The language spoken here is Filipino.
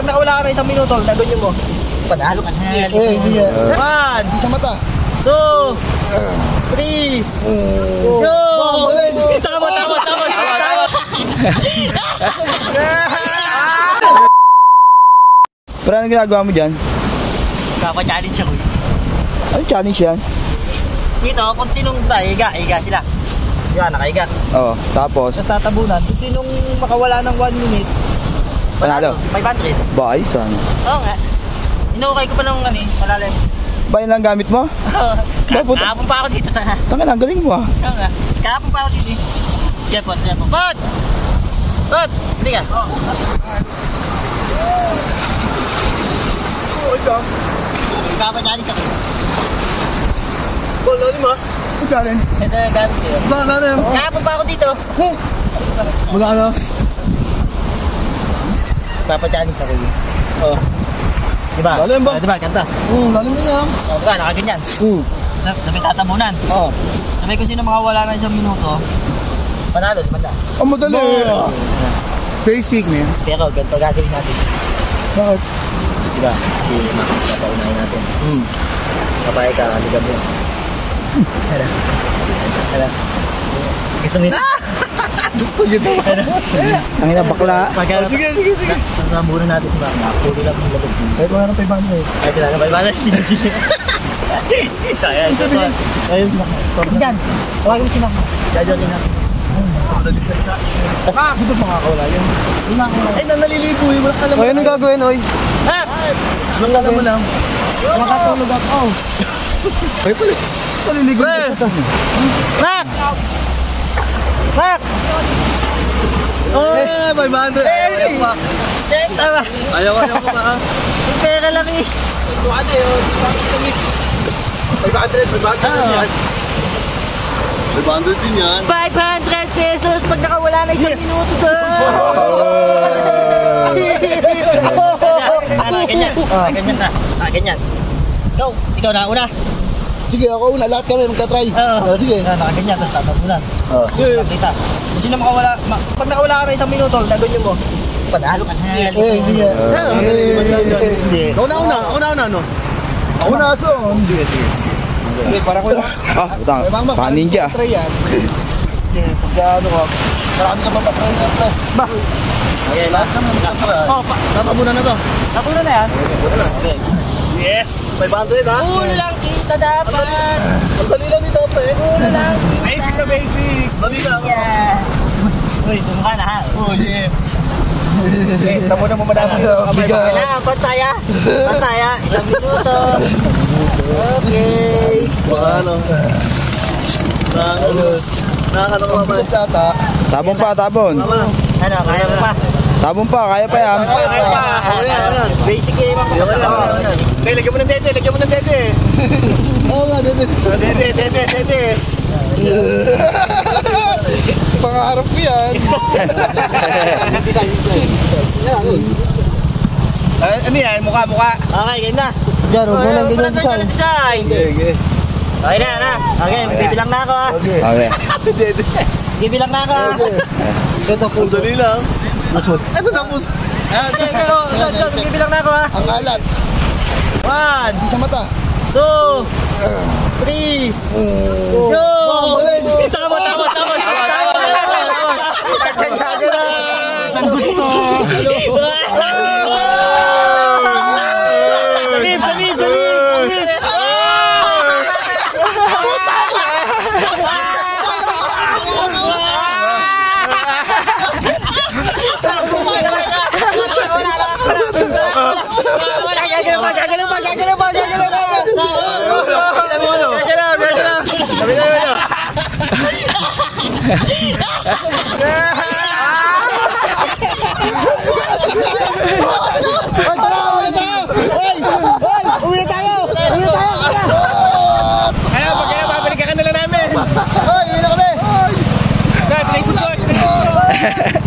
pag nakawala ka na isang minuto, nandun mo. Panalo ka na. Hindi yan. 1, Hindi sa mata. 2, 3, go! Tama. Pero anong ginagawa mo dyan? Kapa-challenge ako eh. Anong challenge yan? Dito, kung sinong higa sila. Yan, nakahiga. Oo, tapos? Tapos tatabunan. Kung sinong makawala ng 1 minute, Panalo? 500. Ba, ayos ano? Oo nga. Inukay ko pa ng malalim. Ba, yun lang gamit mo? Kahapon pa ako dito, tanga. Tanga lang, galing mo ah. Oo nga. Kahapon pa ako dito eh. Jepot. Bot! Hindi ka. Kapa-challenge ako eh. Lalim ha? Challenge. Ito yung gamit ko yun. Lalim. Kahapon pa ako dito. Magkano? Kapa-challenge ako eh. Oo. Diba? Lalim ba? Diba, kanta? Lalim din yan. Diba, nakaganyan. Sabi tatabunan. Oo. Sabi ko sino makawala ng isang minuto, panalo, 500. Ang madali. Basic man. Pero ganito gagawin natin. Bakit? Diba? Si Maki, papaunahin natin. Kapay ka, ligam mo. Hala. Gusto mo yun? Gusto nyo ito. Ang ina bakla. Sige. Pagkakambunan natin si Maki. Pulo lang yung labas mo. Kahit wala ng 500. Ay, kailangan ba? Iba na sige. Kaya, isa to. Ayun si Maki. Diyan. Tawagin mo si Maki. Jajolin natin. Madaling salita. Di ba makakawala yun? Di makakawala. Ay, naliligo eh. Walang kalam. O, anong gagawin, oy? Walang kalam mo lang. Makatulog ako. Ay, pala. Naliligo. Mak! Mak! Oh, 500. Hey! Cheta ba? Ayaw ko ba? Yung pera lang eh. Ano yun? 500 din yan. 500 pesos pag nakawala na isang minuto doon. Ganyan. Ikaw na una. Sige, ako una. Lahat kami magta-try. Sige. Nakaganyan, tapos tatabunan. Kita. Kung sino makawala, pag nakawala ka na isang minuto, nandun mo. Panalo ka na. Hindi yan. Ako na, no? Ako na, so. Sige. Okay, para ko lang. Utang. Pa-ninja. Try yan. Pagka ano ka, marami ka pa pa-try na, pre. Ba? Okay, Lahat kami magta-try. Tatabunan na to. Tapunan na yan? Okay. Yes! 500 ha? Ulo lang kita dapat. Ang dali lang ito, pre. Ulo lang kita. Basic na basic. Dali lang. Uy, tumukha na ha. Oh, yes. Tamo na mo madami. Kailangan, pantaya. Isang minuto. Okay. Ano? Nakakano ka ba? Tabon pa, tabon. Ano, kaya mo pa? Tabon pa, kaya pa yan. Basic game ako. Lagyan mo ng dede. Oo nga, dede. Pangarap ko yan. Ano yan? Mukha. Okay, game na. Diyan, huwag mo lang ganyan design. Okay. Okay na. Okay, bibilang na ako ha. Okay. Bibilang na ako ha. Ito po. Dali lang. Ito na po. Okay, bibilang na ako ha. Ang alat. 1, Hindi sa mata. 2, 3, go! Tama. Ang gusto. Salib. Uwi na tayo! Kaya babalikan ka nila namin! Hoy, uwi na kami!